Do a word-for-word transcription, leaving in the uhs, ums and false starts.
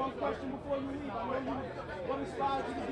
one question before you leave. I know you what inspired you to